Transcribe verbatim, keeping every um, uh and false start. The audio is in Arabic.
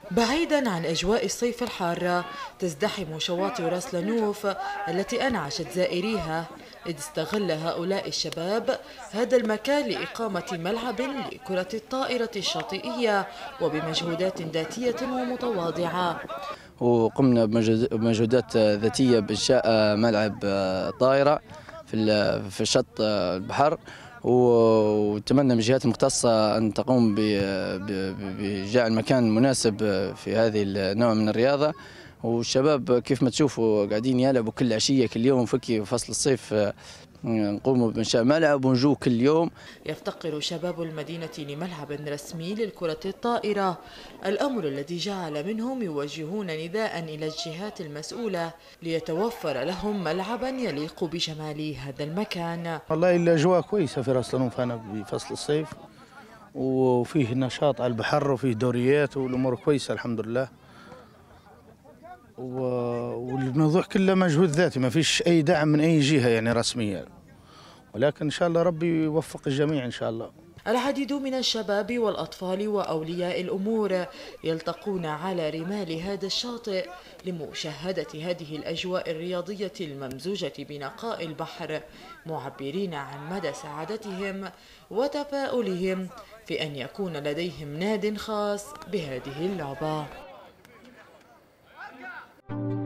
بعيدا عن أجواء الصيف الحارة، تزدحم شواطئ راس لانوف التي أنعشت زائريها، إذ استغل هؤلاء الشباب هذا المكان لإقامة ملعب لكرة الطائرة الشاطئية وبمجهودات ذاتية ومتواضعة. وقمنا بمجهودات ذاتية بإنشاء ملعب طائرة في في شط البحر، وتمنى من الجهات المختصة أن تقوم بجعل مكان مناسب في هذه النوع من الرياضة. والشباب كيف ما تشوفوا قاعدين يلعبوا كل عشية كل يوم، فكي فصل الصيف نقوم بإنشاء ملعب ونجو كل يوم. يفتقر شباب المدينة لملعب رسمي للكرة الطائرة، الأمر الذي جعل منهم يوجهون نداء إلى الجهات المسؤولة ليتوفر لهم ملعبا يليق بجمال هذا المكان. والله الأجواء كويسة في راس لانوف هنا بفصل الصيف، وفيه نشاط على البحر وفيه دوريات والأمور كويسة الحمد لله. والموضوع كله مجهود ذاتي، ما فيش أي دعم من أي جهة يعني رسمية، ولكن إن شاء الله ربي يوفق الجميع إن شاء الله. العديد من الشباب والأطفال وأولياء الأمور يلتقون على رمال هذا الشاطئ لمشاهدة هذه الأجواء الرياضية الممزوجة بنقاء البحر، معبرين عن مدى سعادتهم وتفاؤلهم في أن يكون لديهم ناد خاص بهذه اللعبة.